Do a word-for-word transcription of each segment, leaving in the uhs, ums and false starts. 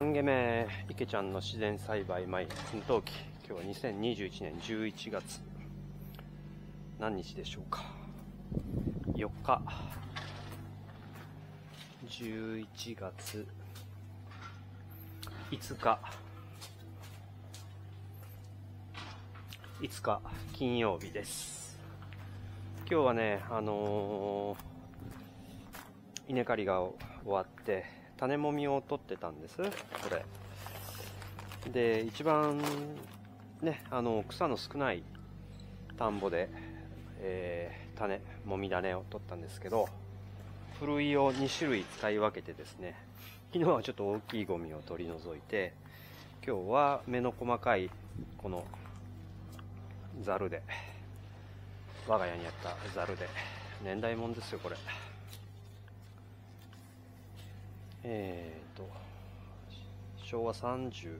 さんげめ池ちゃんの自然栽培米奮闘記。今日はにせんにじゅういちねんじゅういちがつ何日でしょうか。よっか、じゅういちがついつかいつか金曜日です。今日はね、あのー、稲刈りが終わって種もみを取ってたんです。これで一番ね、あの草の少ない田んぼで、えー、種もみ種を取ったんですけど、ふるいをにしゅるい使い分けてですね、昨日はちょっと大きいゴミを取り除いて、今日は目の細かいこのザルで、我が家にあったザルで、年代物ですよこれ。えーとしょうわさんじゅ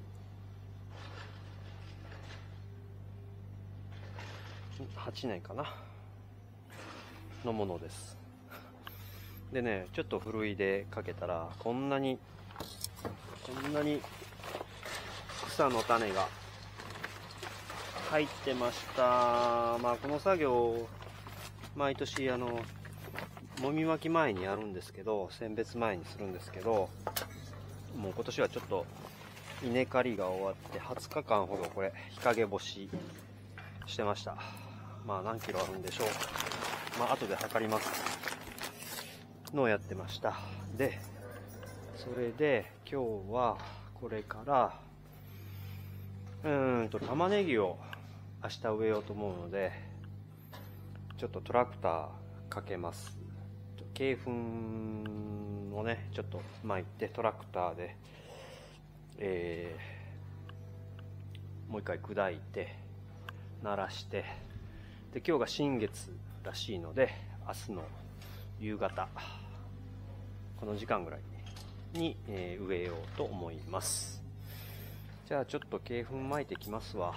うはちねんかなのものです。でね、ちょっとふるいでかけたらこんなにこんなに草の種が入ってました。まあこの作業毎年あのもみまき前にやるんですけど、選別前にするんですけど、もう今年はちょっと稲刈りが終わってはつかかんほどこれ日陰干ししてました。まあ何キロあるんでしょう。まあ後で測りますのをやってました。で、それで今日はこれからうーんと玉ねぎを明日植えようと思うので、ちょっとトラクターかけます。鶏粉をねちょっと巻いてトラクターで、えー、もう一回砕いて鳴らして、で今日が新月らしいので明日の夕方この時間ぐらいに、えー、植えようと思います。じゃあちょっと鶏粉巻いてきますわ。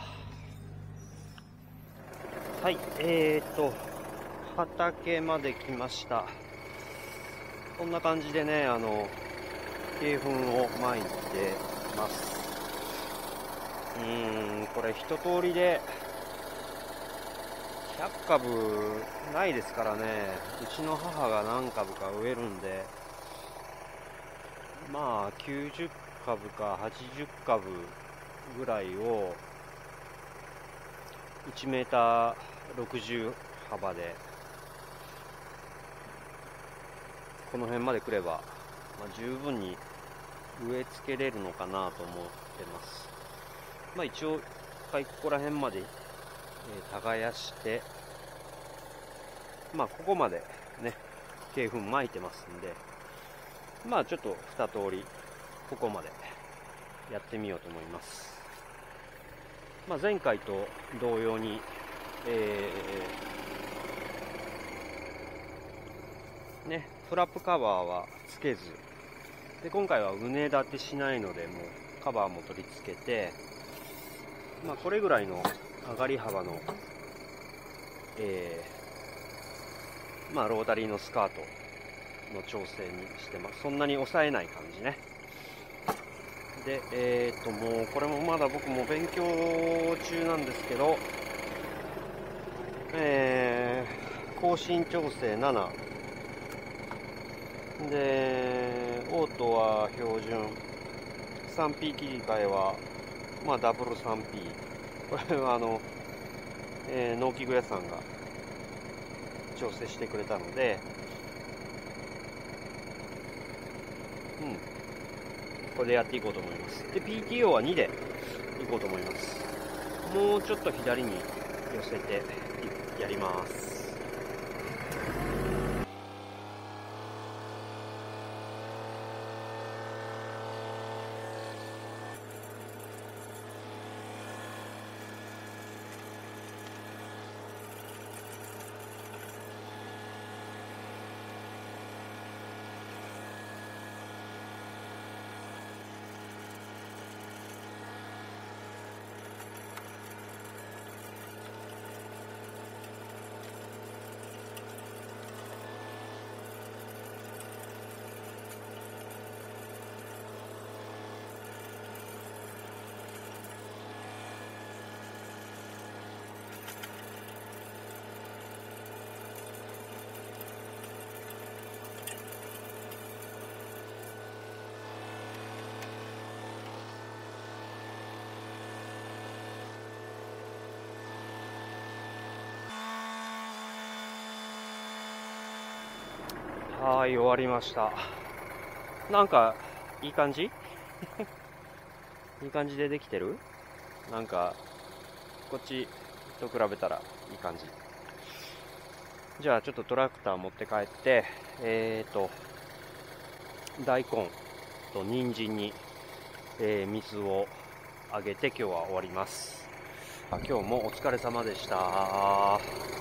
はい、えーと畑まで来ました。こんな感じでね、あの鶏粉を巻いてます。うーんこれ一通りでひゃっかぶないですからね。うちの母が何株か植えるんで、まあきゅうじゅっかぶかはちじゅっかぶぐらいをいちメーターろくじゅう幅でこの辺まで来れば、まあ、十分に植え付けれるのかなと思ってます。まあ一応一回ここら辺まで、えー、耕して、まあここまでね鶏粉巻いてますんで、まあちょっと二通りここまでやってみようと思います。まあ前回と同様に、えー、ねフラップカバーはつけずで、今回は畝立てしないのでもうカバーも取り付けて、まあこれぐらいの上がり幅の、えー、まあロータリーのスカートの調整にしてます。そんなに抑えない感じね。で、えー、っともうこれもまだ僕も勉強中なんですけど、えー、更新調整ななで、オートは標準 スリーピー 切り替えはまあダブル スリーピー、 これはあの、えー、農機具屋さんが調整してくれたので、うんこれでやっていこうと思います。で ピーティーオー はにでいこうと思います。もうちょっと左に寄せてやります。 はい、終わりました。なんか、いい感じいい感じでできてる？なんか、こっちと比べたらいい感じ。じゃあちょっとトラクター持って帰って、えーと、大根と人参に、えー水をあげて今日は終わります。今日もお疲れ様でした。